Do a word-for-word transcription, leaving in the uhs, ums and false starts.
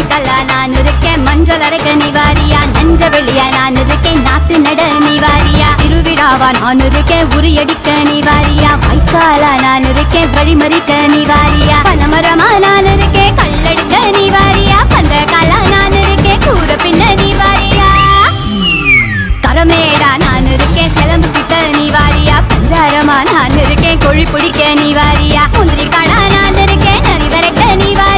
கல்லா நான் இருக்கேன், மஞ்சள் அரைக்க நிவாரியா, நஞ்ச வெளியா நான் இருக்கேன், நாத்து நட நிவாரியா, திருவிழாவா நான் இருக்கேன், உரியடிக்க நிவாரியா, வைக்காலா நான் இருக்கேன், வழிமறிக்க நிவாரியா, பனமரமா நான் இருக்கேன், கல்லடிக்க நிவாரியா, பந்த காலா நான் இருக்கேன், கூற பின்ன நிவாரியா, கரமேடா நான் இருக்கேன், சிலம்பு கிட்ட நிவாரியா, பஞ்சாரமா நான் இருக்கேன், கொழி பிடிக்க நிவாரியா, முந்திரி காடா நான் இருக்கேன், நரி வரைக்க நிவாரியா.